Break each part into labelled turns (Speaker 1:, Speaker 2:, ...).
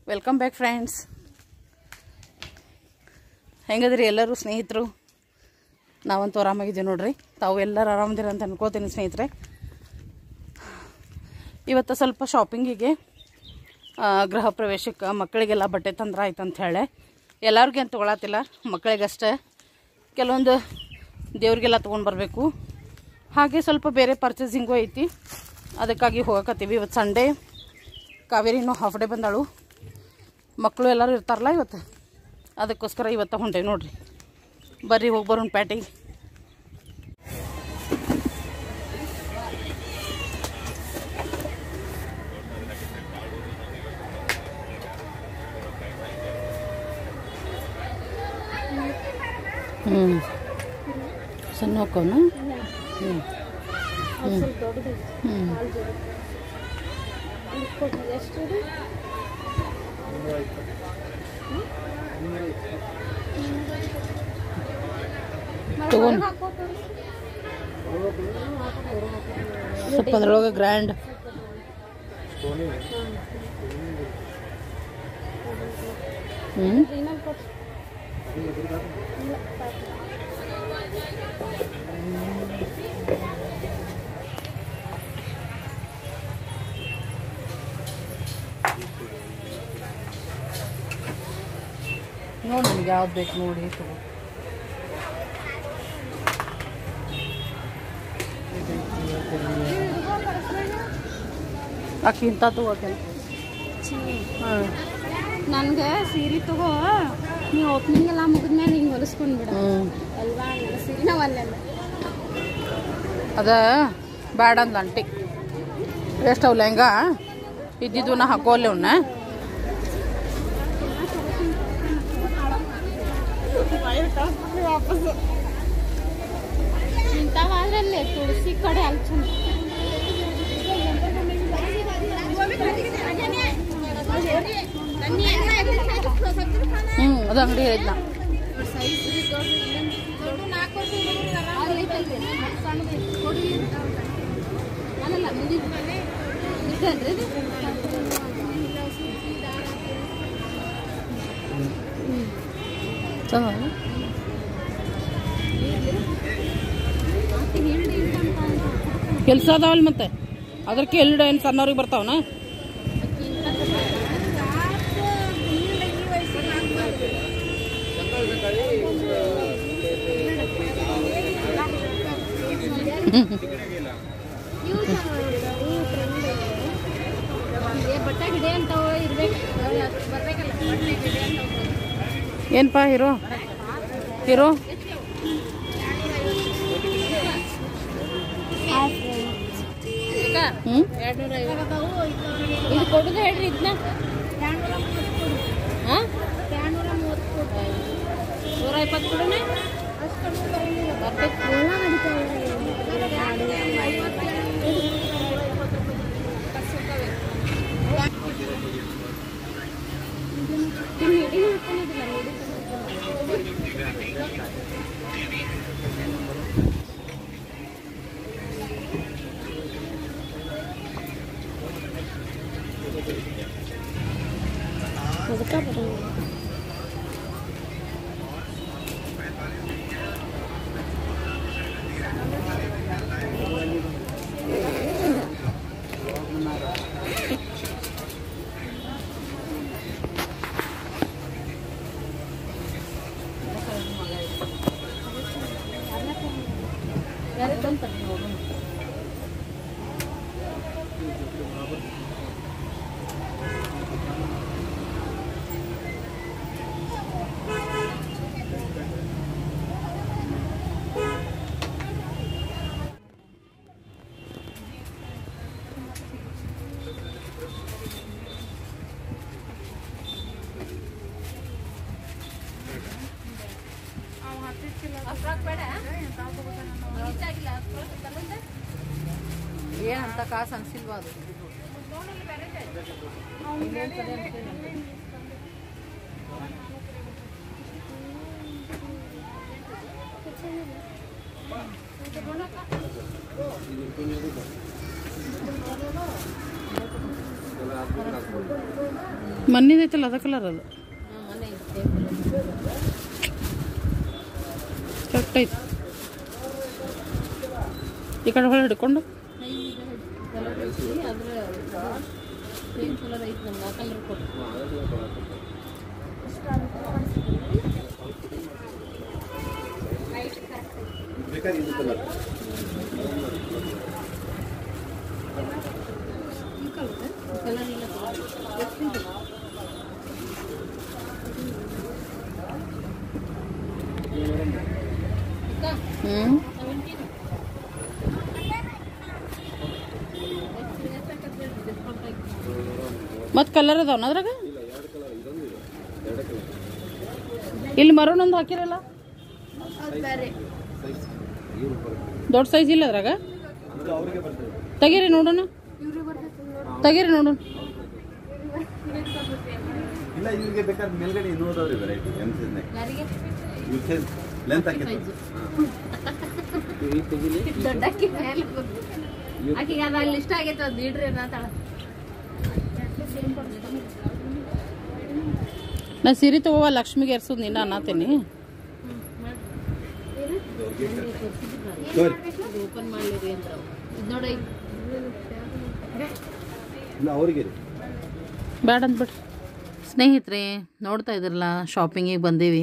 Speaker 1: Welcome back friends. ಹೆಂಗದ್ರಿ ಎಲ್ಲರೂ ಸ್ನೇಹಿತರು? ನಾವಂತೂ ಆರಾಮಾಗಿದ್ದೀವಿ ನೋಡ್ರಿ. ತಾವು ಎಲ್ಲರೂ ಆರಾಮದಿರ ಅಂತ ಅನ್ಕೋತೀನಿ ಸ್ನೇಹಿತರೆ. ಇವತ್ತು ಸ್ವಲ್ಪ ಶಾಪಿಂಗಿಗೆ, ಗೃಹ ಪ್ರವೇಶಕ್ಕೆ ಮಕ್ಕಳಿಗೆಲ್ಲ ಬಟ್ಟೆ ತಂದ್ರೆ ಆಯ್ತು ಅಂತ ಹೇಳಿ ಎಲ್ಲರಿಗೂ ಏನು ತೊಗೊಳತ್ತಿಲ್ಲ, ಮಕ್ಕಳಿಗಷ್ಟೇ ಕೆಲವೊಂದು ದೇವ್ರಿಗೆಲ್ಲ ತೊಗೊಂಡು ಬರಬೇಕು. ಹಾಗೆ ಸ್ವಲ್ಪ ಬೇರೆ ಪರ್ಚೇಸಿಂಗು ಐತಿ, ಅದಕ್ಕಾಗಿ ಹೋಗಕತ್ತೀವಿ. ಇವತ್ತು ಸಂಡೇ, ಕಾವೇರಿನೂ ಹಾಫ್ ಡೇ ಬಂದಾಳು, ಮಕ್ಕಳು ಎಲ್ಲರೂ ಇರ್ತಾರಲ್ಲ ಇವತ್ತು, ಅದಕ್ಕೋಸ್ಕರ ಇವತ್ತು ಹೊಂಟೇವಿ ನೋಡ್ರಿ. ಬರ್ರಿ ಹೋಗಿ ಬರೋಣ ಪ್ಯಾಟಿಗೆ. ಸಣ್ಣ ಹಾಕೋಣ. ತಗೊಂಡು ಸ್ವಲ್ಪ ಅದ್ರೊಳಗೆ ಗ್ರ್ಯಾಂಡ್ ನೋಡಿ ನಿಮ್ಗೆ ಯಾವ್ದು ಬೇಕು ನೋಡಿ ತಗೋ. ಆಕೆ ಇಂಥ ತಗೋಕೆ
Speaker 2: ನನಗೆ ಸೀರೆ ತಗೋ, ನೀವು ಓಪನಿಂಗ್ ಎಲ್ಲ ಮುಗಿದ್ಮೇಲೆ ಹಿಂಗೆ ಹೊಲಿಸ್ಕೊಂಡ್ಬಿಡ ಅಲ್ವಾ? ನನ್ನ ಸೀರೆ ನಾವು ಅಲ್ಲೆಲ್ಲ
Speaker 1: ಅದ ಬ್ಯಾಡ ಅಂದ ಅಂಟಿ. ಎಷ್ಟು ಅವು ಲೆಹಂಗ ಇದ್ದಿದ್ದು ನಾ ಹಾಕೋಲ್ಲ ಅವನ್ನ.
Speaker 2: ಇಂಥವಾದ್ರಲ್ಲೇ ತುಳಸಿ ಕಡೆ ಅಲ್ಲಿ ಚಂದ.
Speaker 1: ಅದು ಅಂಗಡಿ ಹೇಳಿದ್ನ. ಕೆಲಸ ಅದಾವಲ್ ಮತ್ತೆ ಅದಕ್ಕೆ ಎಲ್ಡು ಏನು ಸಣ್ಣವ್ರಿಗೆ ಬರ್ತಾವನ. ಏನಪ್ಪಾ ಹೀರೋ ಹೀರೋ
Speaker 2: ಇದು ಕೊಡುದು ಹೇಳ್ರಿ. ಇದನ್ನ 150 ಕೊಡೋಣ.
Speaker 1: ಏನಂತ ಕಾಸು ಅನ್ಸಿಲ್ವಾ ಅದು? ಮಣ್ಣಿದೈತಲ್ಲ ಅದ ಕಲರ್ ಅದು ಕರೆಕ್ಟ್ ಐತಿ. ಈ ಕಡೆ ಹೊಳೆ ಹಿಡ್ಕೊಂಡು ಮತ್ತು ಕಲರ್ ಅದಾವನ ಅದ್ರಾಗ? ಇಲ್ಲಿ ಮರೂನ್ ಒಂದು ಹಾಕಿರಲ್ಲ, ದೊಡ್ಡ ಸೈಜ್ ಇಲ್ಲ ಅದ್ರಾಗ. ತೆಗೀರಿ ನೋಡೋಣ, ತೆಗೀರಿ ನೋಡೋಣ. ನಾ ಸೀರೆ ತಗೋ ಲಕ್ಷ್ಮಿಗೆ ಎರ್ಸೋದು ನಿನ್ನ ಅನ್ನತೀನಿ. ಬೇಡ ಅಂದ್ಬಿಡ್ರಿ. ಸ್ನೇಹಿತರೆ ನೋಡ್ತಾ ಇದ್ರಲ್ಲ, ಶಾಪಿಂಗಿಗೆ ಬಂದೀವಿ.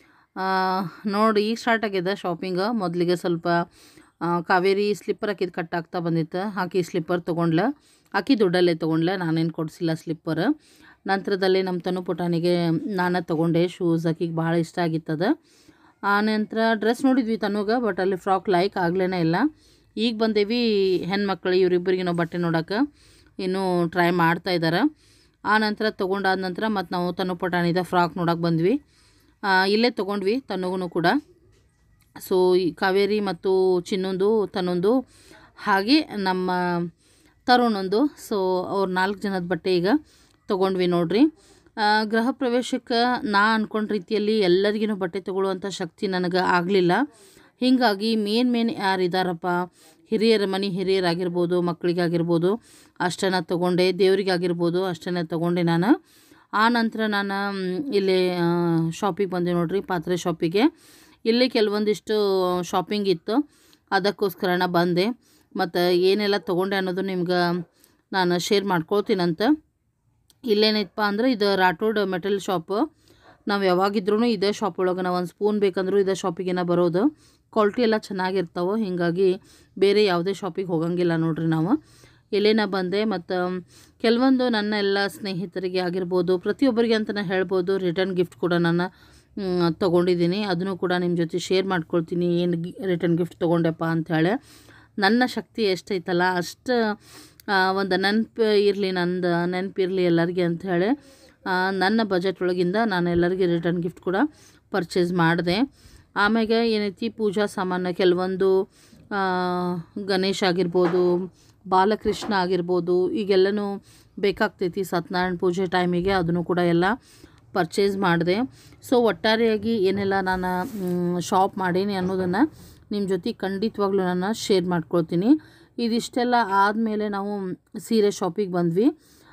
Speaker 1: ನೋಡಿ ಈಗ ಸ್ಟಾರ್ಟ್ ಆಗಿದೆ ಶಾಪಿಂಗ್. ಮೊದಲಿಗೆ ಸ್ವಲ್ಪ ಕಾವೇರಿ ಸ್ಲಿಪ್ಪರ್ ಹಾಕಿದ್ದು ಕಟ್ಟಾಗ್ತಾ ಬಂದಿತ್ತು. ಆಕಿ ಸ್ಲಿಪ್ಪರ್ ತೊಗೊಂಡ್ಲ, ಆಕಿ ದುಡ್ಡಲ್ಲೇ ತೊಗೊಂಡ್ಲ, ನಾನೇನು ಕೊಡಿಸಿಲ್ಲ ಸ್ಲಿಪ್ಪರ್. ನಂತರದಲ್ಲಿ ನಮ್ಮ ತನು ಪುಟಾಣಿಗೆ ನಾನು ತೊಗೊಂಡೆ ಶೂಸ್. ಆಕಿಗೆ ಭಾಳ ಇಷ್ಟ ಆಗಿತ್ತದ. ಆನಂತರ ಡ್ರೆಸ್ ನೋಡಿದ್ವಿ ತನುಗೆ, ಬಟ್ ಅಲ್ಲಿ ಫ್ರಾಕ್ ಲೈಕ್ ಆಗ್ಲೇ ಇಲ್ಲ. ಈಗ ಬಂದೇವಿ ಹೆಣ್ಮಕ್ಳು ಇವರಿಬ್ಬರಿಗೆ ನಾವು ಬಟ್ಟೆ ನೋಡೋಕೆ ಇನ್ನೂ ಟ್ರೈ ಮಾಡ್ತಾ ಇದ್ದಾರೆ. ಆ ನಂತರ ತೊಗೊಂಡಾದ ನಂತರ ಮತ್ತು ನಾವು ತನು ಪುಟಾಣಿದ ಫ್ರಾಕ್ ನೋಡೋಕೆ ಬಂದ್ವಿ. ಇಲ್ಲೇ ತೊಗೊಂಡ್ವಿ ತನುಗೂ ಕೂಡ. ಸೊ ಈ ಕಾವೇರಿ ಮತ್ತು ಚಿನ್ನೊಂದು, ತನ್ನೊಂದು, ಹಾಗೆ ನಮ್ಮ ತರುಣೊಂದು. ಸೊ ಅವ್ರು 4 ಜನದ ಬಟ್ಟೆ ಈಗ ತೊಗೊಂಡ್ವಿ ನೋಡ್ರಿ. ಗೃಹ ಪ್ರವೇಶಕ್ಕೆ ನಾ ಅಂದ್ಕೊಂಡ ರೀತಿಯಲ್ಲಿ ಎಲ್ಲರಿಗೂ ಬಟ್ಟೆ ತೊಗೊಳ್ಳುವಂಥ ಶಕ್ತಿ ನನಗೆ ಆಗಲಿಲ್ಲ. ಹೀಗಾಗಿ ಮೇನ್ ಯಾರಿದ್ದಾರಪ್ಪ, ಹಿರಿಯರ ಮನೆ ಹಿರಿಯರಾಗಿರ್ಬೋದು, ಮಕ್ಕಳಿಗಾಗಿರ್ಬೋದು ಅಷ್ಟನ್ನು ತೊಗೊಂಡೆ, ದೇವರಿಗಾಗಿರ್ಬೋದು ಅಷ್ಟನ್ನು ತೊಗೊಂಡೆ ನಾನು. ಆ ನಂತರ ನಾನು ಇಲ್ಲಿ ಶಾಪಿಗೆ ಬಂದೆ ನೋಡ್ರಿ, ಪಾತ್ರೆ ಶಾಪಿಗೆ. ಇಲ್ಲಿ ಕೆಲವೊಂದಿಷ್ಟು ಶಾಪಿಂಗ್ ಇತ್ತು, ಅದಕ್ಕೋಸ್ಕರನ ಬಂದೆ. ಮತ್ತು ಏನೆಲ್ಲ ತೊಗೊಂಡೆ ಅನ್ನೋದು ನಿಮ್ಗೆ ನಾನು ಶೇರ್ ಮಾಡ್ಕೊಳ್ತೀನಂತ. ಇಲ್ಲೇನೈತಪ್ಪ ಅಂದ್ರೆ ಇದು ರಾಠೋಡ್ ಮೆಟಲ್ ಶಾಪು. ನಾವು ಯಾವಾಗಿದ್ರೂ ಇದೇ ಶಾಪ್ ಒಳಗೆ ನಾವು ಒಂದು ಸ್ಪೂನ್ ಬೇಕಂದ್ರೂ ಇದೇ ಶಾಪಿಗೇನ ಬರೋದು. ಕ್ವಾಲಿಟಿ ಎಲ್ಲ ಚೆನ್ನಾಗಿರ್ತಾವೆ, ಹೀಗಾಗಿ ಬೇರೆ ಯಾವುದೇ ಶಾಪಿಗೆ ಹೋಗಂಗಿಲ್ಲ ನೋಡ್ರಿ ನಾವು. ಇಲ್ಲೇನ ಬಂದೆ. ಮತ್ತು ಕೆಲವೊಂದು ನನ್ನ ಎಲ್ಲ ಸ್ನೇಹಿತರಿಗೆ ಆಗಿರ್ಬೋದು, ಪ್ರತಿಯೊಬ್ಬರಿಗೆ ಅಂತ ನಾನು ಹೇಳ್ಬೋದು, ರಿಟರ್ನ್ ಗಿಫ್ಟ್ ಕೂಡ ನಾನು ತೊಗೊಂಡಿದ್ದೀನಿ. ಅದನ್ನು ಕೂಡ ನಿಮ್ಮ ಜೊತೆ ಶೇರ್ ಮಾಡ್ಕೊಳ್ತೀನಿ, ಏನು ರಿಟರ್ನ್ ಗಿಫ್ಟ್ ತೊಗೊಂಡೆಪ್ಪ ಅಂಥೇಳಿ. ನನ್ನ ಶಕ್ತಿ ಎಷ್ಟೈತಲ್ಲ ಅಷ್ಟು ಒಂದು ನೆನಪಿರಲಿ ಎಲ್ಲರಿಗೆ ಅಂಥೇಳಿ ನನ್ನ ಬಜೆಟ್ ಒಳಗಿಂದ ನಾನು ಎಲ್ಲರಿಗೆ ರಿಟರ್ನ್ ಗಿಫ್ಟ್ ಕೂಡ ಪರ್ಚೇಸ್ ಮಾಡಿದೆ. ಆಮ್ಯಾಗೆ ಏನೈತಿ, ಪೂಜಾ ಸಾಮಾನು ಕೆಲವೊಂದು ಗಣೇಶ ಆಗಿರ್ಬೋದು, ಬಾಲಕೃಷ್ಣ ಆಗಿರ್ಬೋದು, ಈಗೆಲ್ಲನೂ ಬೇಕಾಗ್ತೈತಿ ಸತ್ಯನಾರಾಯಣ ಪೂಜೆ ಟೈಮಿಗೆ. ಅದನ್ನು ಕೂಡ ಎಲ್ಲ ಪರ್ಚೇಸ್ ಮಾಡಿದೆ. ಸೊ ಒಟ್ಟಾರೆಯಾಗಿ ಏನೆಲ್ಲ ನಾನು ಶಾಪ್ ಮಾಡೀನಿ ಅನ್ನೋದನ್ನು ನಿಮ್ಮ ಜೊತೆ ಖಂಡಿತವಾಗ್ಲೂ ನಾನು ಶೇರ್ ಮಾಡ್ಕೊಳ್ತೀನಿ. ಇದಿಷ್ಟೆಲ್ಲ ಆದಮೇಲೆ ನಾವು ಸೀರೆ ಶಾಪಿಗೆ ಬಂದ್ವಿ.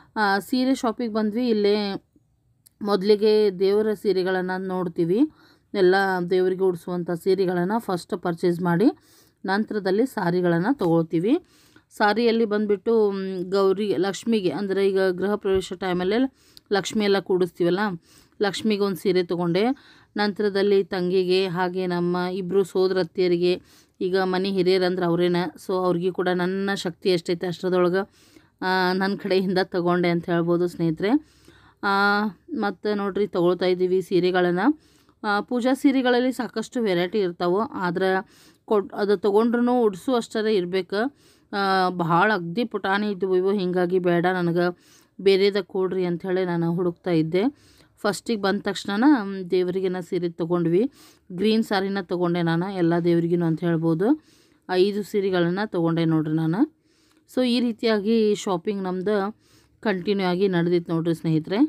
Speaker 1: ಇಲ್ಲೇ ಮೊದಲಿಗೆ ದೇವರ ಸೀರೆಗಳನ್ನು ನೋಡ್ತೀವಿ. ಎಲ್ಲ ದೇವರಿಗೆ ಉಡಿಸುವಂಥ ಸೀರೆಗಳನ್ನು ಫಸ್ಟ್ ಪರ್ಚೇಸ್ ಮಾಡಿ ನಂತರದಲ್ಲಿ ಸಾರಿಗಳನ್ನು ತೊಗೊಳ್ತೀವಿ. ಸಾರಿಯಲ್ಲಿ ಬಂದುಬಿಟ್ಟು ಲಕ್ಷ್ಮಿಗೆ ಅಂದರೆ ಈಗ ಗೃಹ ಪ್ರವೇಶ ಟೈಮಲ್ಲೇ ಲಕ್ಷ್ಮಿ ಎಲ್ಲ ಕೂಡಿಸ್ತೀವಲ್ಲ, ಲಕ್ಷ್ಮಿಗೆ ಒಂದು ಸೀರೆ ತೊಗೊಂಡೆ. ನಂತರದಲ್ಲಿ ತಂಗಿಗೆ, ಹಾಗೆ ನಮ್ಮ ಇಬ್ಬರು ಸೋದರತ್ತಿಯರಿಗೆ, ಈಗ ಮನೆ ಹಿರಿಯರಂದ್ರೆ ಅವರೇನ, ಸೊ ಅವ್ರಿಗೆ ಕೂಡ ನನ್ನ ಶಕ್ತಿ ಎಷ್ಟೈತೆ ಅಷ್ಟರದೊಳಗೆ ನನ್ನ ಕಡೆಯಿಂದ ತೊಗೊಂಡೆ ಅಂತ ಹೇಳ್ಬೋದು ಸ್ನೇಹಿತರೆ. ಮತ್ತು ನೋಡ್ರಿ ತೊಗೊಳ್ತಾ ಇದ್ದೀವಿ ಸೀರೆಗಳನ್ನು. ಪೂಜಾ ಸೀರೆಗಳಲ್ಲಿ ಸಾಕಷ್ಟು ವೆರೈಟಿ ಇರ್ತಾವೆ, ಆದರೆ ಅದು ತೊಗೊಂಡ್ರೂ ಉಡಿಸು ಅಷ್ಟರೇ ಇರಬೇಕು. ಭಾಳ ಅಗ್ದಿ ಪುಟಾಣಿ ಇದ್ದವು ಇವು, ಹೀಗಾಗಿ ಬೇಡ ನನಗೆ ಬೇರೆದ ಕೊಡ್ರಿ ಅಂಥೇಳಿ ನಾನು ಹುಡುಕ್ತಾ ಇದ್ದೆ. ಫಸ್ಟಿಗೆ ಬಂದ ತಕ್ಷಣ ದೇವರಿಗೆ ಸೀರೆ ತೊಗೊಂಡ್ವಿ. ಗ್ರೀನ್ ಸಾರಿನ ತೊಗೊಂಡೆ ನಾನು, ಎಲ್ಲ ದೇವ್ರಿಗೂ ಅಂತ ಹೇಳ್ಬೋದು. 5 ಸೀರೆಗಳನ್ನು ತೊಗೊಂಡೆ ನೋಡ್ರಿ ನಾನು. ಸೊ ಈ ರೀತಿಯಾಗಿ ಶಾಪಿಂಗ್ ನಮ್ಮದು ಕಂಟಿನ್ಯೂ ಆಗಿ ನಡೆದಿತ್ತು ನೋಡ್ರಿ ಸ್ನೇಹಿತರೆ.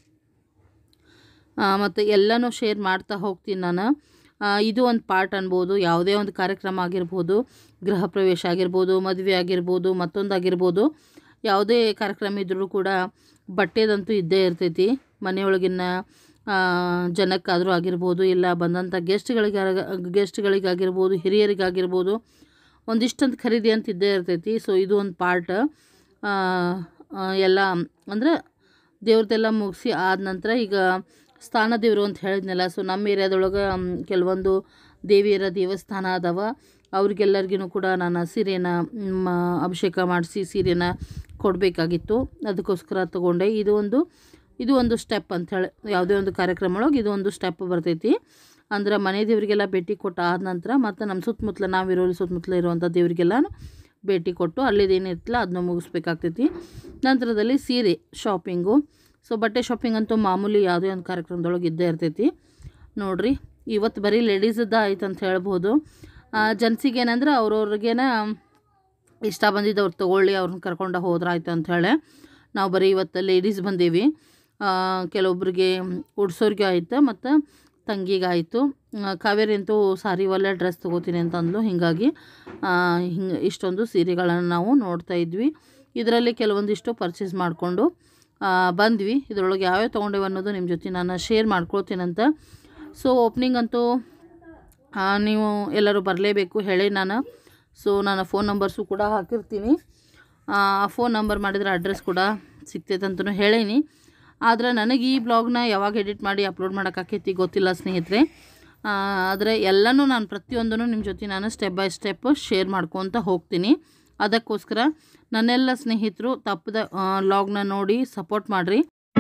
Speaker 1: ಮತ್ತು ಎಲ್ಲನೂ ಶೇರ್ ಮಾಡ್ತಾ ಹೋಗ್ತೀನಿ ನಾನು. ಇದು ಒಂದು ಪಾರ್ಟ್ ಅನ್ಬೋದು. ಯಾವುದೇ ಒಂದು ಕಾರ್ಯಕ್ರಮ ಆಗಿರ್ಬೋದು, ಗೃಹ ಪ್ರವೇಶ ಆಗಿರ್ಬೋದು, ಮದುವೆ ಆಗಿರ್ಬೋದು, ಮತ್ತೊಂದು ಆಗಿರ್ಬೋದು, ಯಾವುದೇ ಕಾರ್ಯಕ್ರಮ ಇದ್ದರೂ ಕೂಡ ಬಟ್ಟೆದಂತೂ ಇದ್ದೇ ಇರ್ತೈತಿ. ಮನೆಯೊಳಗಿನ ಜನಕ್ಕಾದರೂ ಆಗಿರ್ಬೋದು, ಇಲ್ಲ ಬಂದಂಥ ಗೆಸ್ಟ್ಗಳಿಗಾಗಿರ್ಬೋದು, ಹಿರಿಯರಿಗಾಗಿರ್ಬೋದು, ಒಂದಿಷ್ಟಂತ ಖರೀದಿ ಅಂತ ಇದ್ದೇ ಇರ್ತೈತಿ. ಸೊ ಇದು ಒಂದು ಪಾರ್ಟ್. ಎಲ್ಲ ಅಂದ್ರೆ ದೇವ್ರದ್ದೆಲ್ಲ ಮುಗಿಸಿ ಆದ ನಂತರ ಈಗ ಸ್ಥಾನ ದೇವರು ಅಂತ ಹೇಳಿದ್ನಲ್ಲ. ಸೊ ನಮ್ಮ ಏರಿಯಾದೊಳಗೆ ಕೆಲವೊಂದು ದೇವಿಯರ ದೇವಸ್ಥಾನ ಅದಾವ. ಅವ್ರಿಗೆಲ್ಲರಿಗೂ ಕೂಡ ನಾನು ಸೀರೆನ ಅಭಿಷೇಕ ಮಾಡಿಸಿ ಸೀರೆನ ಕೊಡಬೇಕಾಗಿತ್ತು. ಅದಕ್ಕೋಸ್ಕರ ತೊಗೊಂಡೆ. ಇದು ಒಂದು ಸ್ಟೆಪ್ ಅಂಥೇಳಿ, ಯಾವುದೇ ಒಂದು ಕಾರ್ಯಕ್ರಮ ಒಳಗೆ ಇದು ಒಂದು ಸ್ಟೆಪ್ ಬರ್ತೈತಿ. ಅಂದ್ರೆ ಮನೆ ದೇವರಿಗೆಲ್ಲ ಭೇಟಿ ಕೊಟ್ಟು ಆದ ನಂತರ ಮತ್ತು ನಮ್ಮ ಸುತ್ತಮುತ್ತಲ ಸುತ್ತಮುತ್ತಲ ಇರುವಂಥ ದೇವರಿಗೆಲ್ಲ ಭೇಟಿ ಕೊಟ್ಟು ಅಲ್ಲಿದೇನಿರ್ತಲ್ಲ ಅದನ್ನ ಮುಗಿಸ್ಬೇಕಾಗ್ತೈತಿ. ನಂತರದಲ್ಲಿ ಸೀರೆ ಶಾಪಿಂಗು. ಸೊ ಬಟ್ಟೆ ಶಾಪಿಂಗ್ ಅಂತೂ ಮಾಮೂಲಿ ಯಾವುದೇ ಒಂದು ಕಾರ್ಯಕ್ರಮದೊಳಗೆ ಇದ್ದೇ ಇರ್ತೈತಿ. ನೋಡಿರಿ, ಇವತ್ತು ಬರೀ ಲೇಡೀಸದ್ದು ಆಯ್ತು ಅಂತ ಹೇಳ್ಬೋದು. ಜೆಂಟ್ಸಿಗೆ ಏನಂದ್ರೆ ಅವ್ರವ್ರಿಗೇನ ಇಷ್ಟ ಬಂದಿದ್ದವ್ರು ತೊಗೊಳ್ಳಿ, ಅವ್ರನ್ನ ಕರ್ಕೊಂಡು ಹೋದ್ರಾಯ್ತು ಅಂಥೇಳಿ ನಾವು ಬರೀ ಇವತ್ತು ಲೇಡೀಸ್ ಬಂದೀವಿ. ಕೆಲವೊಬ್ರಿಗೆ ಉಡ್ಸೋರಿಗೆ ಆಯ್ತು ಮತ್ತು ತಂಗಿಗಾಯಿತು. ಕಾವೇರಿ ಅಂತೂ ಸಾರಿ ಒಳ್ಳೆ ಡ್ರೆಸ್ ತೊಗೋತೀನಿ ಅಂತ ಅಂದ್ಲು. ಹೀಗಾಗಿ ಇಷ್ಟೊಂದು ಸೀರೆಗಳನ್ನು ನಾವು ನೋಡ್ತಾ ಇದ್ವಿ. ಇದರಲ್ಲಿ ಕೆಲವೊಂದಿಷ್ಟು ಪರ್ಚೇಸ್ ಮಾಡಿಕೊಂಡು ಬಂದ್ವಿ. ಇದರೊಳಗೆ ಯಾವ್ಯಾವ ತೊಗೊಂಡೇವೆ ಅನ್ನೋದು ನಿಮ್ಮ ಜೊತೆ ನಾನು ಶೇರ್ ಮಾಡ್ಕೊಳ್ತೀನಂತ. ಸೊ ಓಪ್ನಿಂಗ್ ಅಂತೂ ನೀವು ಎಲ್ಲರೂ ಬರಲೇಬೇಕು ಹೇಳಿ ನಾನು. ಸೊ ನಾನು ಫೋನ್ ನಂಬರ್ಸು ಕೂಡ ಹಾಕಿರ್ತೀನಿ. ಫೋನ್ ನಂಬರ್ ಮಾಡಿದರೆ ಅಡ್ರೆಸ್ ಕೂಡ ಸಿಗ್ತೈತೆ ಅಂತಲೂ ಹೇಳೀನಿ. ಆದರೆ ನನಗೆ ಈ ಬ್ಲಾಗ್ನ ಯಾವಾಗ ಎಡಿಟ್ ಮಾಡಿ ಅಪ್ಲೋಡ್ ಮಾಡೋಕ್ಕಾಕೈತಿ ಗೊತ್ತಿಲ್ಲ ಸ್ನೇಹಿತರೆ. ಆದರೆ ಎಲ್ಲನೂ ನಾನು ಪ್ರತಿಯೊಂದನ್ನು ನಿಮ್ಮ ಜೊತೆ ನಾನು ಸ್ಟೆಪ್ ಬೈ ಸ್ಟೆಪ್ ಶೇರ್ ಮಾಡ್ಕೊತ ಹೋಗ್ತೀನಿ. ಅದಕ್ಕೋಸ್ಕರ ನನ್ನೆಲ್ಲ ಸ್ನೇಹಿತರು ತಪ್ಪದ ವ್ಲಾಗ್ನ ನೋಡಿ ಸಪೋರ್ಟ್ ಮಾಡಿರಿ.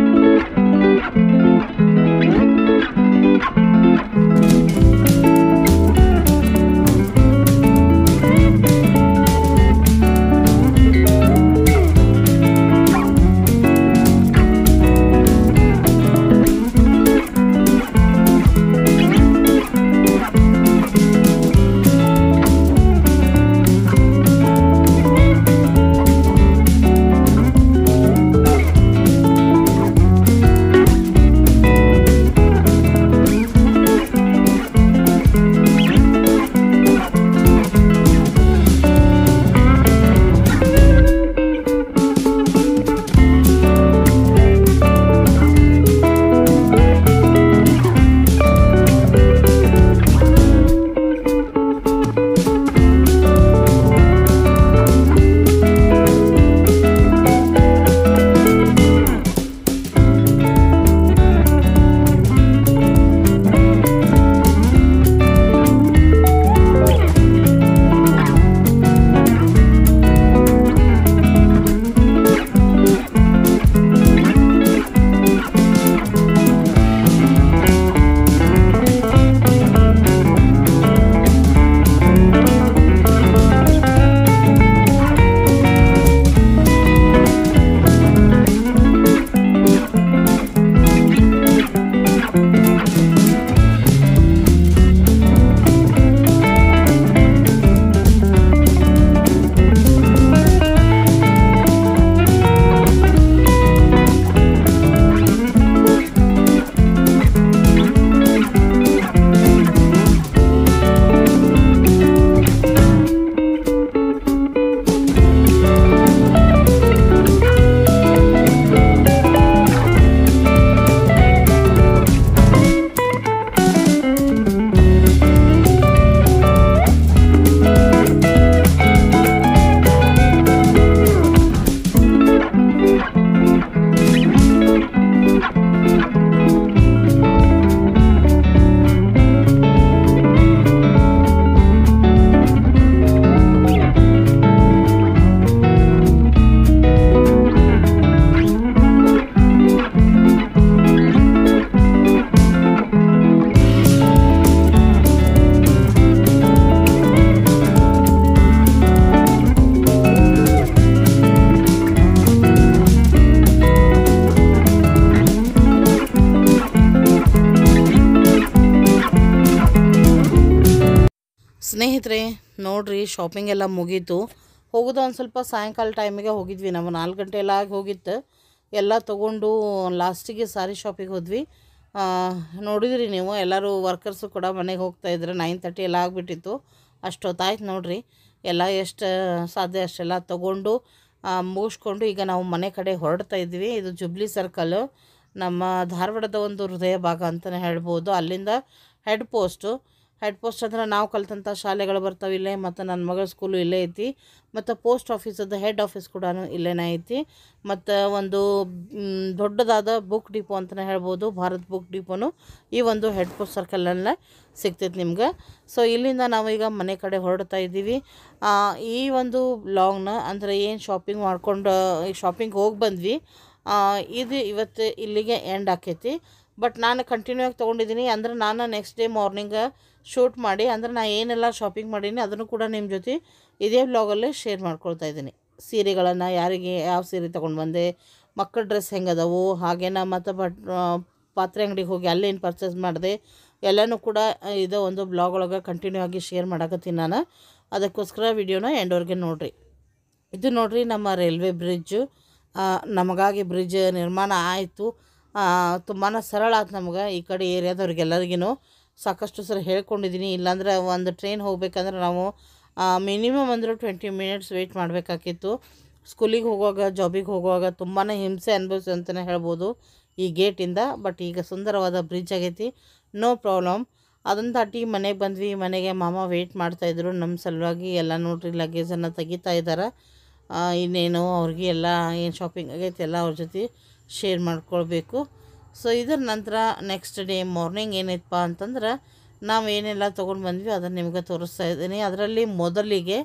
Speaker 1: ಸ್ನೇಹಿತರೆ ನೋಡ್ರಿ, ಶಾಪಿಂಗ್ ಎಲ್ಲ ಮುಗೀತು. ಹೋಗೋದು ಒಂದು ಸ್ವಲ್ಪ ಸಾಯಂಕಾಲ ಟೈಮಿಗೆ ಹೋಗಿದ್ವಿ. ನಾವು 4 ಗಂಟೆ ಎಲ್ಲ ಆಗಿ ಹೋಗಿತ್ತು. ಎಲ್ಲ ತೊಗೊಂಡು ಲಾಸ್ಟಿಗೆ ಸಾರಿ ಶಾಪಿಗೆ ಹೋದ್ವಿ. ನೋಡಿದ್ರಿ ನೀವು, ಎಲ್ಲರೂ ವರ್ಕರ್ಸು ಕೂಡ ಮನೆಗೆ ಹೋಗ್ತಾಯಿದ್ರು. 9:30 ಎಲ್ಲ ಆಗಿಬಿಟ್ಟಿತ್ತು. ಅಷ್ಟೊತ್ತಾಯ್ತು ನೋಡ್ರಿ. ಎಲ್ಲ ಎಷ್ಟು ಸಾಧ್ಯ ಅಷ್ಟೆಲ್ಲ ತೊಗೊಂಡು ಮುಗಿಸ್ಕೊಂಡು ಈಗ ನಾವು ಮನೆ ಕಡೆ ಹೊರಡ್ತಾ ಇದ್ವಿ. ಇದು ಜುಬ್ಲಿ ಸರ್ಕಲ್ಲು, ನಮ್ಮ ಧಾರವಾಡದ ಒಂದು ಹೃದಯ ಭಾಗ ಅಂತಲೇ ಹೇಳ್ಬೋದು. ಅಲ್ಲಿಂದ ಹೆಡ್ ಪೋಸ್ಟ್ ಅಂದ್ರೆ ನಾವು ಕಲಿತಂಥ ಶಾಲೆಗಳು ಬರ್ತಾವೆ ಇಲ್ಲೇ, ಮತ್ತು ನನ್ನ ಮಗಳ ಸ್ಕೂಲು ಇಲ್ಲೇ ಐತಿ, ಮತ್ತು ಪೋಸ್ಟ್ ಆಫೀಸದ ಹೆಡ್ ಆಫೀಸ್ ಕೂಡ ಇಲ್ಲೇನೇ ಐತಿ. ಮತ್ತು ಒಂದು ದೊಡ್ಡದಾದ ಬುಕ್ ಡಿಪೋ ಅಂತಲೇ ಹೇಳ್ಬೋದು, ಭಾರತ್ ಬುಕ್ ಡಿಪೋನು ಈ ಒಂದು ಹೆಡ್ ಪೋಸ್ಟ್ ಸರ್ಕಲಲ್ಲೇ ಸಿಗ್ತೈತೆ ನಿಮ್ಗೆ. ಸೊ ಇಲ್ಲಿಂದ ನಾವು ಈಗ ಮನೆ ಕಡೆ ಹೊರಡ್ತಾ ಇದ್ದೀವಿ. ಈ ಒಂದು ವ್ಲಾಗ್ನ ಅಂದರೆ ಏನು ಶಾಪಿಂಗ್ ಮಾಡ್ಕೊಂಡು ಶಾಪಿಂಗ್ ಹೋಗಿ ಬಂದ್ವಿ, ಇದು ಇವತ್ತು ಇಲ್ಲಿಗೆ ಎಂಡ್ ಆಕೈತಿ. ಬಟ್ ನಾನು ಕಂಟಿನ್ಯೂ ಆಗಿ ತೊಗೊಂಡಿದ್ದೀನಿ. ಅಂದರೆ ನಾನು ನೆಕ್ಸ್ಟ್ ಡೇ ಮಾರ್ನಿಂಗ್ ಶೂಟ್ ಮಾಡಿ, ಅಂದರೆ ನಾನು ಏನೆಲ್ಲ ಶಾಪಿಂಗ್ ಮಾಡೀನಿ ಅದನ್ನು ಕೂಡ ನಿಮ್ಮ ಜೊತೆ ಇದೇ ವ್ಲಾಗಲ್ಲೇ ಶೇರ್ ಮಾಡ್ಕೊಳ್ತಾ ಇದ್ದೀನಿ. ಸೀರೆಗಳನ್ನು ಯಾರಿಗೆ ಯಾವ ಸೀರೆ ತೊಗೊಂಡು ಬಂದೆ, ಮಕ್ಕಳ ಡ್ರೆಸ್ ಹೆಂಗದವು, ಹಾಗೇನ ಮತ್ತು ಪಾತ್ರೆ ಅಂಗಡಿಗೆ ಹೋಗಿ ಅಲ್ಲೇನು ಪರ್ಚೇಸ್ ಮಾಡಿದೆ ಎಲ್ಲನೂ ಕೂಡ ಇದು ಒಂದು ಬ್ಲಾಗ್ ಒಳಗೆ ಕಂಟಿನ್ಯೂ ಆಗಿ ಶೇರ್ ಮಾಡಕತ್ತೀನಿ ನಾನು. ಅದಕ್ಕೋಸ್ಕರ ವಿಡಿಯೋನ ಎಂಡ್ವರೆಗೆ ನೋಡಿರಿ. ಇದು ನೋಡಿರಿ ನಮ್ಮ ರೈಲ್ವೆ ಬ್ರಿಡ್ಜು. ನಮಗಾಗಿ ಬ್ರಿಡ್ಜ್ ನಿರ್ಮಾಣ ಆಯಿತು. ತುಂಬಾ ಸರಳ ಆಯ್ತು ನಮ್ಗೆ. ಈ ಕಡೆ ಏರಿಯಾದವ್ರಿಗೆಲ್ಲರಿಗೂ ಸಾಕಷ್ಟು ಸಲ ಹೇಳ್ಕೊಂಡಿದ್ದೀನಿ. ಇಲ್ಲಾಂದ್ರೆ ಒಂದು ಟ್ರೈನ್ ಹೋಗ್ಬೇಕಂದ್ರೆ ನಾವು ಮಿನಿಮಮ್ ಅಂದ್ರೆ 20 ಮಿನಿಟ್ಸ್ ವೆಯ್ಟ್ ಮಾಡಬೇಕಾಗಿತ್ತು. ಸ್ಕೂಲಿಗೆ ಹೋಗುವಾಗ, ಜಾಬಿಗೆ ಹೋಗುವಾಗ ತುಂಬಾ ಹಿಂಸೆ ಅನುಭವಿಸಿ ಅಂತಲೇ ಹೇಳ್ಬೋದು ಈ ಗೇಟಿಂದ. ಬಟ್ ಈಗ ಸುಂದರವಾದ ಬ್ರಿಡ್ಜ್ ಆಗೈತಿ, ನೋ ಪ್ರಾಬ್ಲಮ್. ಅದನ್ನು ದಾಟಿ ಮನೆಗೆ ಬಂದ್ವಿ. ಮನೆಗೆ ಮಾಮ ವೆಯ್ಟ್ ಮಾಡ್ತಾಯಿದ್ರು ನಮ್ಮ ಸಲುವಾಗಿ. ಎಲ್ಲ ನೋಡ್ರಿ ಲಗೇಜನ್ನು ತೆಗಿತಾ ಇದ್ದಾರೆ. ಇನ್ನೇನು ಅವ್ರಿಗೆ ಎಲ್ಲ ಏನು ಶಾಪಿಂಗ್ ಆಗೈತಿ ಎಲ್ಲ ಅವ್ರ ಜೊತೆ ಶೇರ್ ಮಾಡ್ಕೊಳ್ಬೇಕು. ಸೊ ಇದರ ನಂತರ ನೆಕ್ಸ್ಟ್ ಡೇ ಮಾರ್ನಿಂಗ್ ಏನೈತಪ್ಪ ಅಂತಂದ್ರೆ ನಾವು ಏನೆಲ್ಲ ತೊಗೊಂಡು ಬಂದ್ವಿ ಅದನ್ನು ನಿಮ್ಗೆ ತೋರಿಸ್ತಾ ಇದ್ದೀನಿ. ಅದರಲ್ಲಿ ಮೊದಲಿಗೆ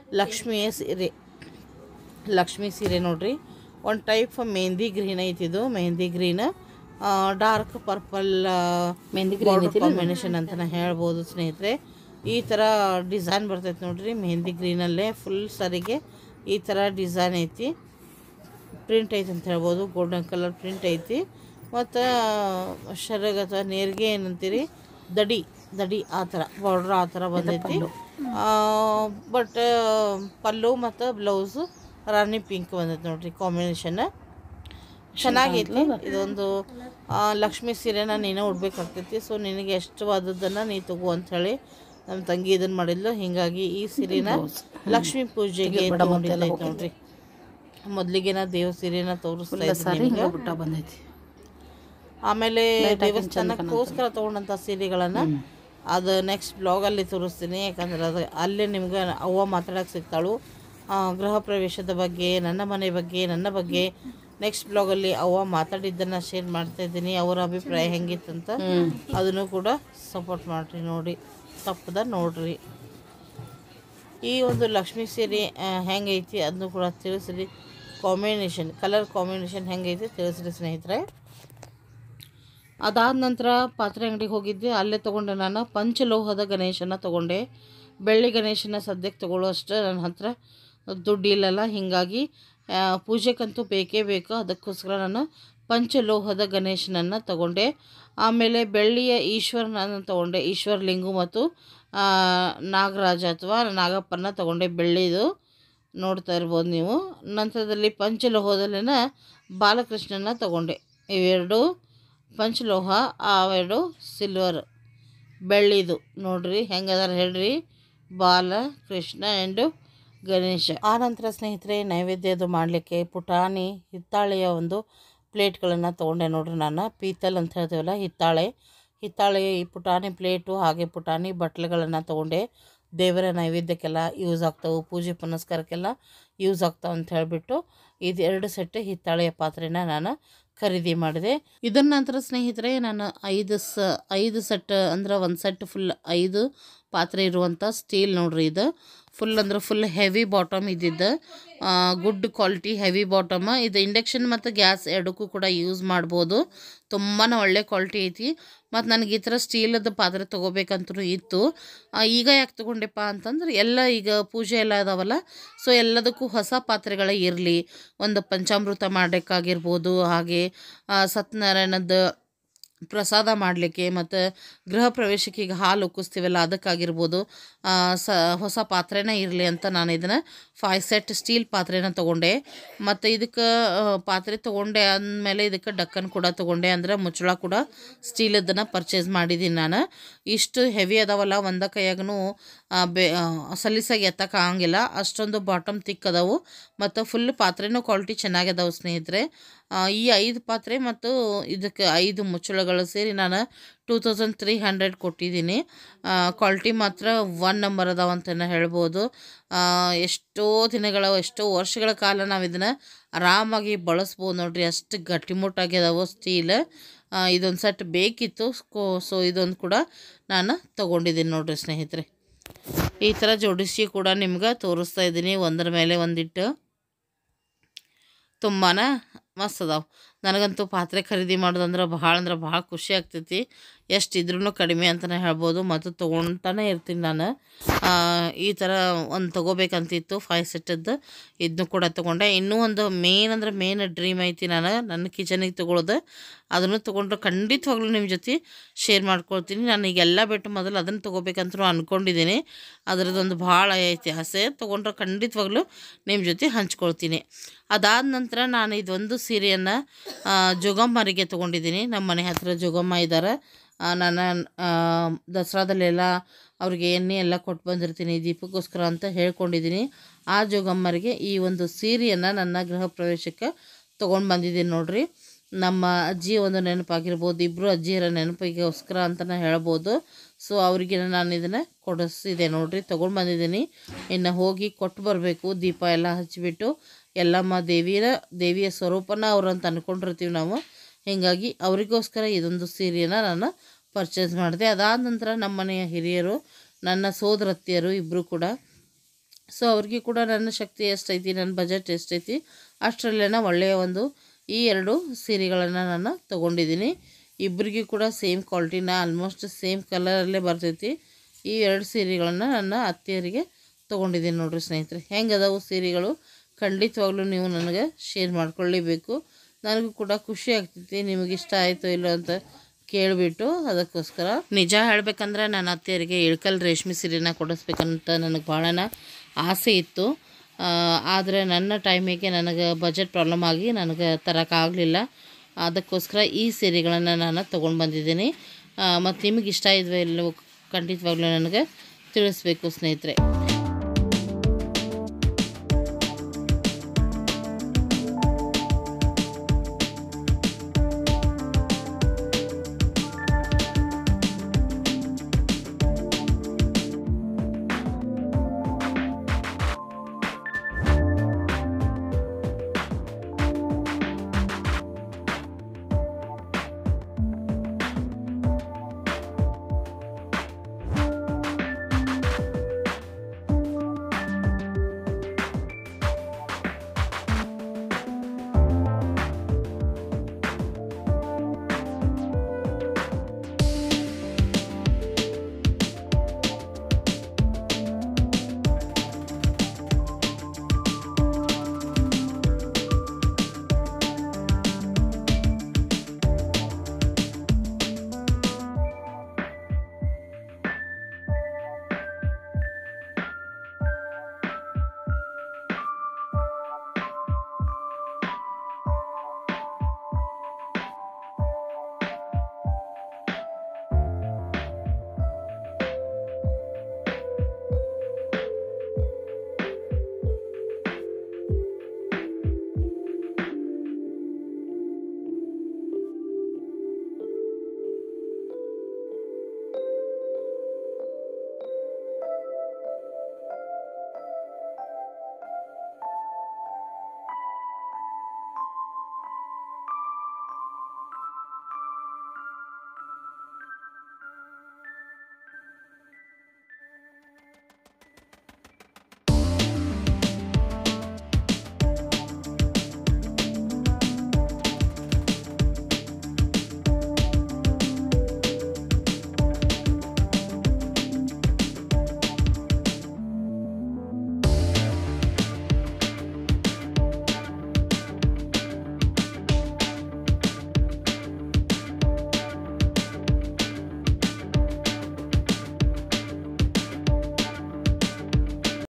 Speaker 1: ಲಕ್ಷ್ಮಿ ಸೀರೆ ನೋಡ್ರಿ. ಒಂದು ಟೈಪ್ ಮೆಹಂದಿ ಗ್ರೀನ್ ಐತಿದು, mehndi green dark purple mehndi green combination ಅಂತಲೇ ಹೇಳ್ಬೋದು ಸ್ನೇಹಿತರೆ. ಈ ಥರ ಡಿಸೈನ್ ಬರ್ತೈತೆ ನೋಡ್ರಿ, ಮೆಹಂದಿ ಗ್ರೀನಲ್ಲೇ ಫುಲ್ ಸರಿಗೆ ಈ ಥರ ಡಿಸೈನ್ ಐತಿ. ಪ್ರಿಂಟ್ ಐತಿ ಅಂತ ಹೇಳ್ಬೋದು, ಗೋಲ್ಡನ್ ಕಲರ್ ಪ್ರಿಂಟ್ ಐತಿ. ಮತ್ತು ಶರಗ್ ಅಥವಾ ನೇರಿಗೆ ಏನಂತೀರಿ, ದಡಿ ಆ ಥರ ಬಾರ್ಡ್ರ್ ಆ ಥರ ಬಂದೈತಿ. ಬಟ್ ಪಲ್ಲು ಮತ್ತು ಬ್ಲೌಸು ರಾಣಿ ಪಿಂಕ್ ಬಂದೈತಿ ನೋಡ್ರಿ, ಕಾಂಬಿನೇಷನ್ ಚೆನ್ನಾಗೈತಿ. ಇದೊಂದು ಲಕ್ಷ್ಮಿ ಸೀರೆನ ನೀನೇ ಉಡ್ಬೇಕಾಗ್ತೈತಿ. ಸೊ ನಿನಗೆ ಎಷ್ಟವಾದದ್ದನ್ನು ನೀ ತಗೋ ಅಂಥೇಳಿ ನಮ್ಮ ತಂಗಿ ಇದನ್ನು ಮಾಡಿದ್ಲು. ಹೀಗಾಗಿ ಈ ಸೀರೆನ ಲಕ್ಷ್ಮೀ ಪೂಜೆಗೆ ತೊಗೊಂಡಿದ್ದೈತಿ ನೋಡ್ರಿ. ಮೊದಲಿಗೆ ನಾ ದೇವ್ರ ಸೀರೆನ ತೋರಿಸ್ತಾ ಇದ್ದೀನಿ ಬಂದೈತಿ. ಆಮೇಲೆ ದೇವಸ್ಥಾನಕ್ಕೋಸ್ಕರ ತೊಗೊಂಡಂಥ ಸೀರೆಗಳನ್ನು ಅದು ನೆಕ್ಸ್ಟ್ ಬ್ಲಾಗಲ್ಲಿ ತೋರಿಸ್ತೀನಿ. ಯಾಕಂದ್ರೆ ಅದು ಅಲ್ಲೇ ನಿಮ್ಗೆ ಅವ್ವ ಮಾತಾಡೋಕೆ ಸಿಗ್ತಾಳು. ಗೃಹ ಪ್ರವೇಶದ ಬಗ್ಗೆ, ನನ್ನ ಮನೆ ಬಗ್ಗೆ, ನನ್ನ ಬಗ್ಗೆ ನೆಕ್ಸ್ಟ್ ಬ್ಲಾಗಲ್ಲಿ ಅವ್ವ ಮಾತಾಡಿದ್ದನ್ನು ಶೇರ್ ಮಾಡ್ತಾ ಇದ್ದೀನಿ. ಅವರ ಅಭಿಪ್ರಾಯ ಹೆಂಗಿತ್ತಂತ ಅದನ್ನು ಕೂಡ ಸಪೋರ್ಟ್ ಮಾಡಿರಿ, ನೋಡಿ ತಪ್ಪದ ನೋಡ್ರಿ. ಈ ಒಂದು ಲಕ್ಷ್ಮೀ ಸೀರೆ ಹೆಂಗೈತಿ ಅದನ್ನು ಕೂಡ ತಿಳಿಸ್ರಿ. ಕಲರ್ ಕಾಂಬಿನೇಷನ್ ಹೆಂಗೈತಿ ತಿಳಿಸ್ರಿ ಸ್ನೇಹಿತರೆ. ಅದಾದ ನಂತರ ಪಾತ್ರೆ ಅಂಗಡಿಗೆ ಹೋಗಿದ್ದೆ. ಅಲ್ಲೇ ತೊಗೊಂಡೆ ನಾನು ಪಂಚಲೋಹದ ಗಣೇಶನ ತೊಗೊಂಡೆ. ಬೆಳ್ಳಿ ಗಣೇಶನ ಸದ್ಯಕ್ಕೆ ತೊಗೊಳ್ಳೋಷ್ಟು ನನ್ನ ಹತ್ರ ದುಡ್ಡು ಇಲ್ಲಲ್ಲ, ಹೀಗಾಗಿ ಪೂಜೆಗಂತೂ ಬೇಕೇ ಬೇಕು. ಅದಕ್ಕೋಸ್ಕರ ನಾನು ಪಂಚಲೋಹದ ಗಣೇಶನನ್ನು ತಗೊಂಡೆ. ಆಮೇಲೆ ಬೆಳ್ಳಿಯ ಈಶ್ವರನನ್ನು ತೊಗೊಂಡೆ, ಈಶ್ವರಲಿಂಗು ಮತ್ತು ನಾಗರಾಜ ಅಥವಾ ನಾಗಪ್ಪನ ತೊಗೊಂಡೆ, ಬೆಳ್ಳಿದು ನೋಡ್ತಾ ಇರ್ಬೋದು ನೀವು. ನಂತರದಲ್ಲಿ ಪಂಚಲೋಹದಲ್ಲಿನ ಬಾಲಕೃಷ್ಣನ ತೊಗೊಂಡೆ. ಇವೆರಡು ಪಂಚಲೋಹ, ಅವೆರಡು ಸಿಲ್ವರ್ ಬೆಳ್ಳಿದು. ನೋಡ್ರಿ ಹೆಂಗದಾರ ಹೇಳ್ರಿ, ಬಾಲಕೃಷ್ಣ ಆ್ಯಂಡು ಗಣೇಶ. ಆನಂತರ ಸ್ನೇಹಿತರೆ ನೈವೇದ್ಯದು ಮಾಡಲಿಕ್ಕೆ ಪುಟಾಣಿ ಹಿತ್ತಾಳೆಯ ಒಂದು ಪ್ಲೇಟ್ಗಳನ್ನು ತೊಗೊಂಡೆ ನೋಡ್ರಿ. ನಾನು ಪೀತಲ್ ಅಂತ ಹೇಳ್ತೀವಲ್ಲ, ಹಿತ್ತಾಳೆ ಈ ಪುಟಾಣಿ ಪ್ಲೇಟು ಹಾಗೆ ಪುಟಾಣಿ ಬಟ್ಲುಗಳನ್ನು ತೊಗೊಂಡೆ. ದೇವರ ನೈವೇದ್ಯಕ್ಕೆಲ್ಲ ಯೂಸ್ ಆಗ್ತಾವೆ, ಪೂಜೆ ಪುನಸ್ಕಾರಕ್ಕೆಲ್ಲ ಯೂಸ್ ಆಗ್ತಾವೆ ಅಂತ ಹೇಳಿಬಿಟ್ಟು ಇದು 2 ಸೆಟ್ ಹಿತ್ತಾಳೆಯ ಪಾತ್ರೆನ ನಾನು ಖರೀದಿ ಮಾಡಿದೆ. ಇದರ ನಂತರ ಸ್ನೇಹಿತರೆ ನಾನು 5 ಸೆಟ್ ಅಂದ್ರೆ ಒಂದು ಸೆಟ್ ಫುಲ್ 5 ಪಾತ್ರೆ ಇರುವಂಥ ಸ್ಟೀಲ್ ನೋಡ್ರಿ. ಇದು ಫುಲ್ ಹೆವಿ ಬಾಟಮ್ ಇದ್ದಿದ್ದು, ಗುಡ್ ಕ್ವಾಲಿಟಿ ಹೆವಿ ಬಾಟಮ್. ಇದು ಇಂಡಕ್ಷನ್ ಮತ್ತು ಗ್ಯಾಸ್ ಎರಡಕ್ಕೂ ಕೂಡ ಯೂಸ್ ಮಾಡ್ಬೋದು. ತುಂಬಾ ಒಳ್ಳೆ ಕ್ವಾಲಿಟಿ ಐತಿ. ಮತ್ತು ನನಗೆ ಈ ಥರ ಸ್ಟೀಲದ ಪಾತ್ರೆ ತೊಗೋಬೇಕಂತೂ ಇತ್ತು. ಈಗ ಯಾಕೆ ತೊಗೊಂಡೆಪ್ಪ ಅಂತಂದ್ರೆ ಎಲ್ಲ ಈಗ ಪೂಜೆ ಎಲ್ಲ ಅದಾವಲ್ಲ, ಸೊ ಎಲ್ಲದಕ್ಕೂ ಹೊಸ ಪಾತ್ರೆಗಳೇ ಇರಲಿ. ಒಂದು ಪಂಚಾಮೃತ ಮಾಡೋಕ್ಕಾಗಿರ್ಬೋದು, ಹಾಗೆ ಸತ್ಯನಾರಾಯಣದ ಪ್ರಸಾದ ಮಾಡಲಿಕ್ಕೆ ಮತ್ತು ಗೃಹ ಪ್ರವೇಶಕ್ಕೆ ಈಗ ಹಾಲು ಉಕ್ಕಿಸ್ತೀವಲ್ಲ ಅದಕ್ಕಾಗಿರ್ಬೋದು, ಹೊಸ ಪಾತ್ರೆನೇ ಇರಲಿ ಅಂತ ನಾನು ಇದನ್ನು 5 ಸೆಟ್ ಸ್ಟೀಲ್ ಪಾತ್ರೆನ ತೊಗೊಂಡೆ. ಮತ್ತು ಇದಕ್ಕೆ ಪಾತ್ರೆ ತೊಗೊಂಡೆ ಅಂದಮೇಲೆ ಇದಕ್ಕೆ ಡಕ್ಕನ್ ಕೂಡ ತೊಗೊಂಡೆ, ಅಂದರೆ ಮುಚ್ಚಳ ಕೂಡ ಸ್ಟೀಲದ್ದನ್ನು ಪರ್ಚೇಸ್ ಮಾಡಿದ್ದೀನಿ ನಾನು. ಇಷ್ಟು ಹೆವಿ ಅದಾವಲ್ಲ, ಒಂದ ಕೈಯಾಗೂ ಸಲೀಸಾಗಿ ಎತ್ತಕ್ಕಾಗಂಗಿಲ್ಲ, ಅಷ್ಟೊಂದು ಬಾಟಮ್ ತಿಕ್ ಅದಾವು ಮತ್ತು ಫುಲ್ ಪಾತ್ರೆನೂ ಕ್ವಾಲಿಟಿ ಚೆನ್ನಾಗಿದಾವೆ ಸ್ನೇಹಿತರೆ. ಈ 5 ಪಾತ್ರೆ ಮತ್ತು ಇದಕ್ಕೆ 5 ಮುಚ್ಚಳಗಳು ಸೇರಿ ನಾನು 2300 ಕೊಟ್ಟಿದ್ದೀನಿ. ಕ್ವಾಲಿಟಿ ಮಾತ್ರ 1 ನಂಬರ್ ಅದಾವಂತಲೇ ಹೇಳ್ಬೋದು. ಎಷ್ಟೋ ಎಷ್ಟೋ ವರ್ಷಗಳ ಕಾಲ ನಾವು ಇದನ್ನು ಆರಾಮಾಗಿ ಬಳಸ್ಬೋದು ನೋಡ್ರಿ, ಅಷ್ಟು ಗಟ್ಟಿಮುಟ್ಟಾಗಿದಾವೆ ಸ್ಟೀಲ್. ಇದೊಂದು ಸೆಟ್ ಬೇಕಿತ್ತು, ಸೊ ಇದೊಂದು ಕೂಡ ನಾನು ತೊಗೊಂಡಿದ್ದೀನಿ ನೋಡ್ರಿ ಸ್ನೇಹಿತರೆ. ಈ ಥರ ಜೋಡಿಸಿ ಕೂಡ ನಿಮ್ಗೆ ತೋರಿಸ್ತಾ ಇದ್ದೀನಿ, ಒಂದರ ಮೇಲೆ ಒಂದಿಟ್ಟು. ತುಂಬಾ ಮಸ್ತ್ ಅದಾವೆ. ನನಗಂತೂ ಪಾತ್ರೆ ಖರೀದಿ ಮಾಡೋದಂದ್ರೆ ಭಾಳ ಖುಷಿ ಆಗ್ತೈತಿ. ಎಷ್ಟಿದ್ರೂ ಕಡಿಮೆ ಅಂತಲೇ ಹೇಳ್ಬೋದು, ಮತ್ತು ತೊಗೊಳ್ತಾನೆ ಇರ್ತೀನಿ ನಾನು. ಈ ಥರ ಒಂದು ತೊಗೋಬೇಕಂತಿತ್ತು 5 ಸೆಟ್ಟದ್ದು, ಇದನ್ನು ಕೂಡ ತೊಗೊಂಡೆ. ಇನ್ನೂ ಒಂದು ಮೇನ್ ಡ್ರೀಮ್ ಐತಿ ನನ್ನ ಕಿಚನಿಗೆ ತೊಗೊಳೋದು. ಅದನ್ನು ತೊಗೊಂಡ್ರೆ ಖಂಡಿತವಾಗ್ಲೂ ನಿಮ್ಮ ಜೊತೆ ಶೇರ್ ಮಾಡ್ಕೊಳ್ತೀನಿ. ನಾನು ಈಗೆಲ್ಲ ಬಿಟ್ಟು ಮೊದಲು ಅದನ್ನು ತೊಗೋಬೇಕಂತೂ ಅಂದ್ಕೊಂಡಿದ್ದೀನಿ. ಅದರದ್ದೊಂದು ಭಾಳ ಐತಿ ಆಸೆ, ತೊಗೊಂಡ್ರೆ ಖಂಡಿತವಾಗ್ಲೂ ನಿಮ್ಮ ಜೊತೆ ಹಂಚ್ಕೊಳ್ತೀನಿ. ಅದಾದ ನಂತರ ನಾನು ಇದೊಂದು ಸೀರೆಯನ್ನು ಜೋಗಮ್ಮರಿಗೆ ತೊಗೊಂಡಿದ್ದೀನಿ. ನಮ್ಮ ಮನೆ ಹತ್ತಿರ ಜೋಗಮ್ಮ ಇದ್ದಾರೆ. ನಾನು ದಸರಾದಲ್ಲೆಲ್ಲ ಅವ್ರಿಗೆ ಎಣ್ಣೆ ಎಲ್ಲ ಕೊಟ್ಟು ಬಂದಿರ್ತೀನಿ ದೀಪಕ್ಕೋಸ್ಕರ ಅಂತ ಹೇಳ್ಕೊಂಡಿದ್ದೀನಿ. ಆ ಜೋಗಮ್ಮರಿಗೆ ಈ ಒಂದು ಸೀರೆಯನ್ನು ನನ್ನ ಗೃಹ ಪ್ರವೇಶಕ್ಕೆ ತೊಗೊಂಡು ಬಂದಿದ್ದೀನಿ ನೋಡ್ರಿ. ನಮ್ಮ ಅಜ್ಜಿ ಒಂದು ನೆನಪಾಗಿರ್ಬೋದು, ಇಬ್ಬರು ಅಜ್ಜಿಯರ ನೆನಪಿಗೋಸ್ಕರ ಅಂತಲೇ ಹೇಳ್ಬೋದು. ಸೊ ಅವರಿಗೆ ನಾನು ಇದನ್ನು ಕೊಡಿಸಿದೆ ನೋಡ್ರಿ, ತೊಗೊಂಡು ಬಂದಿದ್ದೀನಿ. ಇನ್ನು ಹೋಗಿ ಕೊಟ್ಟು ಬರಬೇಕು, ದೀಪ ಎಲ್ಲ ಹಚ್ಚಿಬಿಟ್ಟು. ಎಲ್ಲಮ್ಮ ದೇವಿಯ ಸ್ವರೂಪನ ಅವ್ರಂತ ಅಂದ್ಕೊಂಡಿರ್ತೀವಿ ನಾವು. ಹೀಗಾಗಿ ಅವರಿಗೋಸ್ಕರ ಇದೊಂದು ಸೀರೆಯನ್ನು ನಾನು ಪರ್ಚೇಸ್ ಮಾಡಿದೆ. ಅದಾದ ನಂತರ ನಮ್ಮ ಮನೆಯ ಹಿರಿಯರು, ನನ್ನ ಸೋದರತ್ತಿಯರು ಇಬ್ಬರು ಕೂಡ. ಸೊ ಅವ್ರಿಗೆ ಕೂಡ ನನ್ನ ಶಕ್ತಿ ಎಷ್ಟೈತಿ, ನನ್ನ ಬಜೆಟ್ ಎಷ್ಟೈತಿ ಅಷ್ಟರಲ್ಲೇನ ಒಳ್ಳೆಯ ಒಂದು ಈ 2 ಸೀರೆಗಳನ್ನು ನಾನು ತೊಗೊಂಡಿದ್ದೀನಿ. ಇಬ್ಬರಿಗೂ ಕೂಡ ಸೇಮ್ ಕ್ವಾಲಿಟಿನ, ಆಲ್ಮೋಸ್ಟ್ ಸೇಮ್ ಕಲರಲ್ಲೇ ಬರ್ತೈತಿ. ಈ 2 ಸೀರೆಗಳನ್ನು ನನ್ನ ಅತ್ತೆಯರಿಗೆ ತೊಗೊಂಡಿದ್ದೀನಿ ನೋಡ್ರಿ ಸ್ನೇಹಿತರೆ. ಹೆಂಗೆ ಅದಾವು ಸೀರೆಗಳು ಖಂಡಿತವಾಗ್ಲೂ ನೀವು ನನಗೆ ಶೇರ್ ಮಾಡ್ಕೊಳ್ಳೇಬೇಕು. ನನಗೂ ಕೂಡ ಖುಷಿ ಆಗ್ತೈತಿ ನಿಮಗೆ ಇಷ್ಟ ಆಯಿತು ಇಲ್ಲೋ ಅಂತ ಕೇಳಿಬಿಟ್ಟು. ಅದಕ್ಕೋಸ್ಕರ ನಿಜ ಹೇಳಬೇಕಂದ್ರೆ ನನ್ನ ಅತ್ತೆಯರಿಗೆ ಇಳ್ಕಲ್ ರೇಷ್ಮೆ ಸೀರೆನ ಕೊಡಿಸ್ಬೇಕಂತ ನನಗೆ ಭಾಳನ ಆಸೆ ಇತ್ತು. ಆದರೆ ನನ್ನ ಟೈಮಿಗೆ ನನಗೆ ಬಜೆಟ್ ಪ್ರಾಬ್ಲಮ್ ಆಗಿ ನನಗೆ ತರೋಕ್ಕಾಗಲಿಲ್ಲ. ಅದಕ್ಕೋಸ್ಕರ ಈ ಸೀರೆಗಳನ್ನು ನಾನು ತೊಗೊಂಡು ಬಂದಿದ್ದೀನಿ. ಮತ್ತು ನಿಮಗೆ ಇಷ್ಟ ಇದ್ವೋ ಇಲ್ಲವೋ ಖಂಡಿತವಾಗ್ಲೂ ನನಗೆ ತಿಳಿಸ್ಬೇಕು ಸ್ನೇಹಿತರೆ.